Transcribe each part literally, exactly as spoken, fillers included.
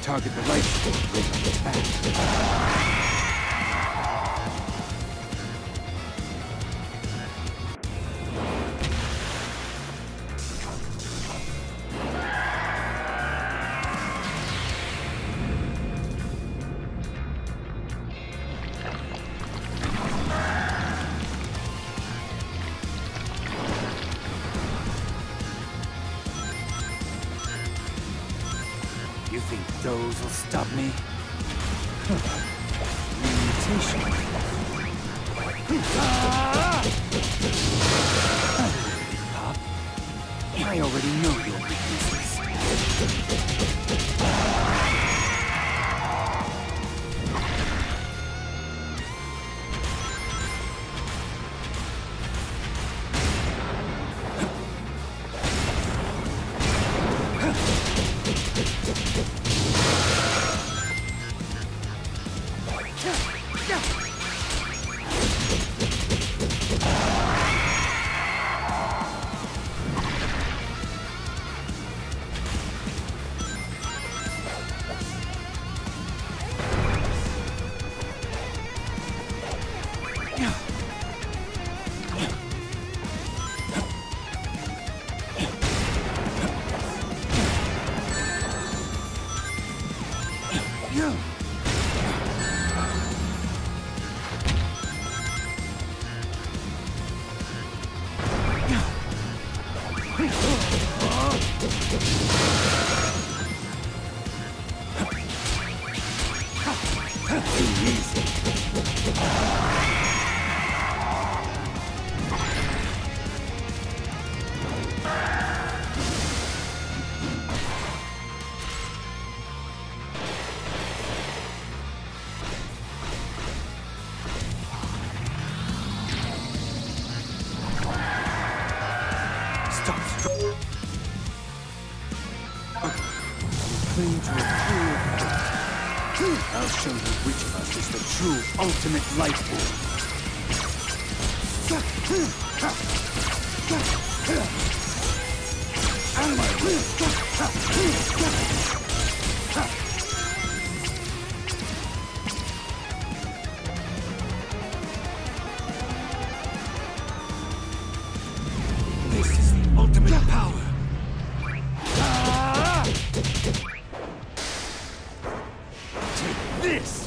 target the light source with an attack. You think those will stop me? Limitation. Ah! Pop, I already know your weaknesses. I'll show you which of us is the true ultimate life form. On my way. This is the ultimate power. This!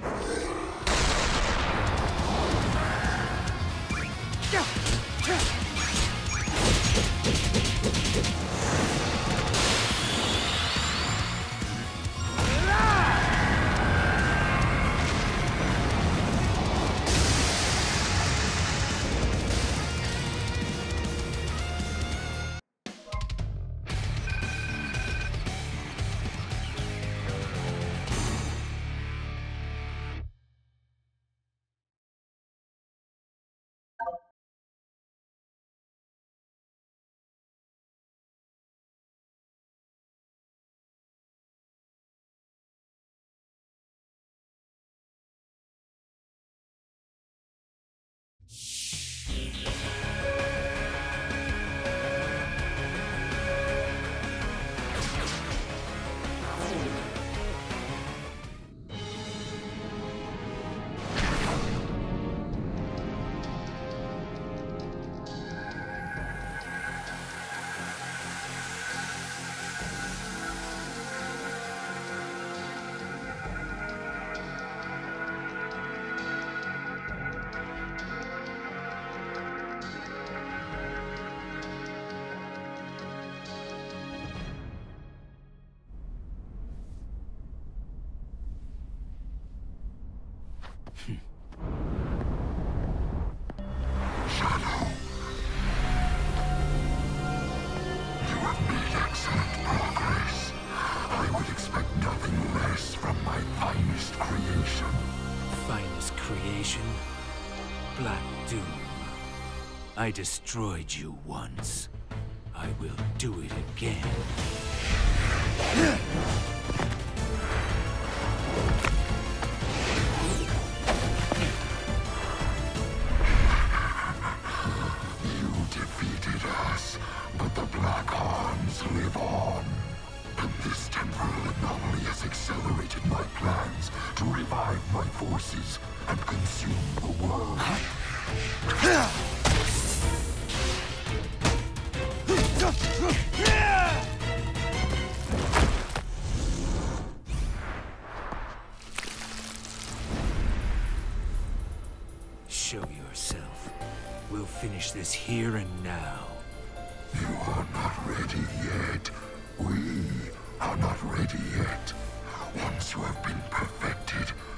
Black Doom. I destroyed you once. I will do it again. You defeated us, but the Black Arms live on. And this temporal anomaly has excelled revive my forces and consume the world. Show yourself. We'll finish this here and now. You are not ready yet. We are not ready yet. Once you have been perfected,